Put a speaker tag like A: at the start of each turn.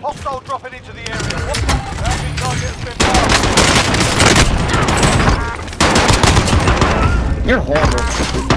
A: Hostile dropping into the area. Bounty target has been marked.
B: You're horrible.